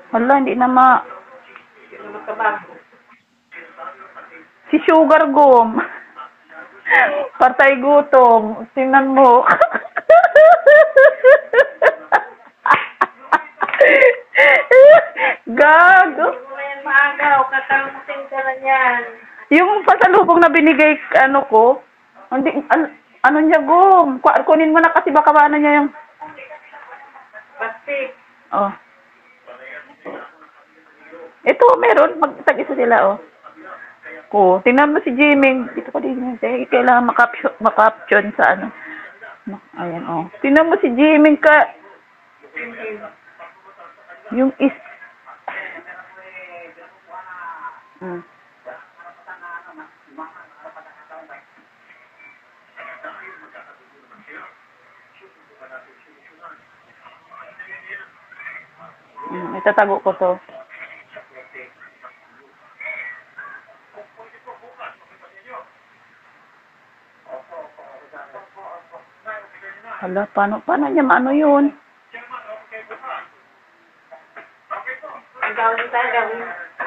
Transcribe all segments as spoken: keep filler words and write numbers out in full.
Hala, hindi na ma... Ano ka ba? Si Sugar Gum. Partay gutom. Tingnan mo. Gago. Hindi mo na yan maagaw. Katamusin ka na yan. Yung pasalubong na binigay, ano ko, hindi, an, ano niya, Gum. Ku- Kunin mo na kasi baka ano niya yung... Plastic. Oh. Ito, meron. Mag-tag-isa sila, oh. Ko, tingnan mo si Jimmy. Dito pa din. Kailangan makaption, makaption sa ano. Ayan, oh. Tingnan mo si Jimmy ka. Yung is... Hmm. Hmm, itatago ko to. Hala, paano, paano niya maano yun? Ang gawin tayo, gawin.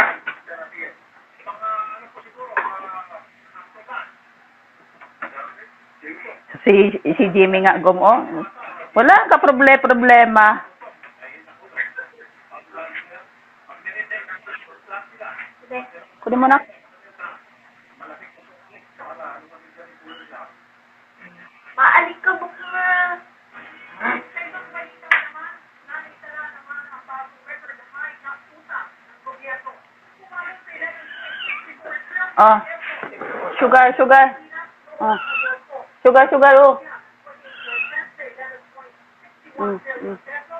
Si, si Jimmy nga, Gum, oh. Wala ka proble problema. Kunin mo na. Maalik ka ba ka? Oh. Sugar, sugar. Oh. Sugar, sugar, oh. Mm, mm.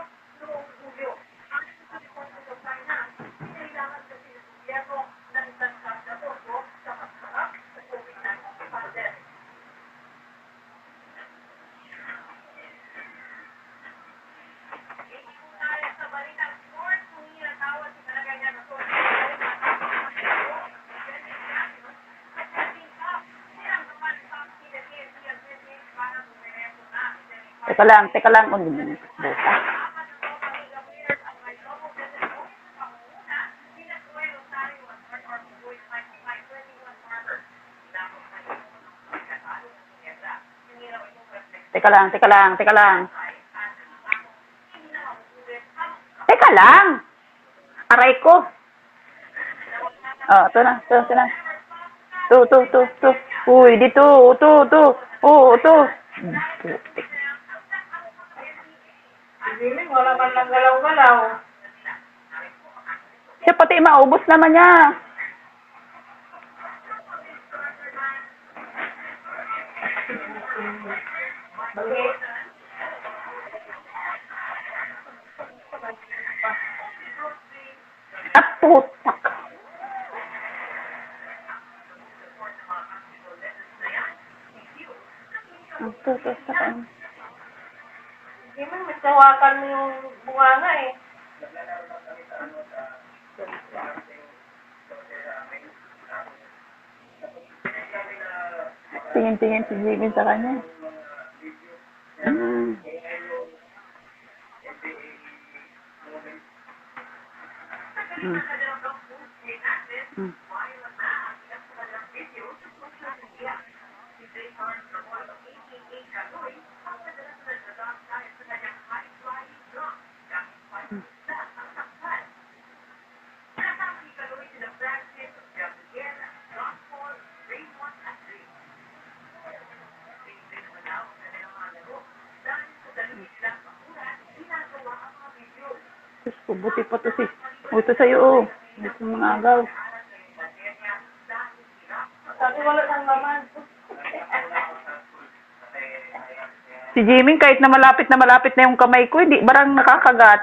Teka lang, teka lang. Oh, buka. Teka lang, teka lang, teka lang. Teka lang. Aray ko. Oh, ito na, ito, ito na. Ito, ito, ito, ito. Uy, dito, ito, ito. Oo, ito. Jimmy, wala man lang galaw-galaw. Siya pati maubos naman niya. Bakit? At putak. Ang putak sa kan. Jimmy, mas nawakan mo yung bunganga eh. Tingin-tingin si Jimmy sa kanya. Mm. Mm. Mm. Diyos ko, buti pa to si... O, ito sa'yo, oh. Ito mga agaw. Sabi wala nang laman. Si Jimmy, kahit na malapit na malapit na yung kamay ko, hindi barang nakakagat.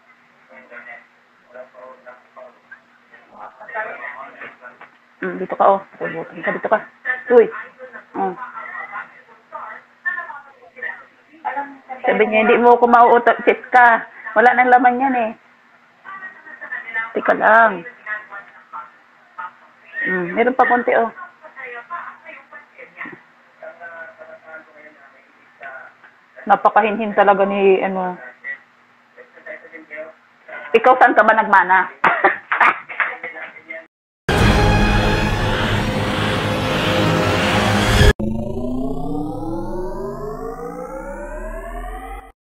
Mm, dito ka, oh. Tubutin ka, dito ka. Uy. Oh. Sabi niya, hindi mo ako mauutot. Sit ka. Wala nang laman yan, eh. Tika lang. Mm, meron pa konti, oh. Napakahinhin talaga ni, ano, Ikaw saan ka ba nagmana?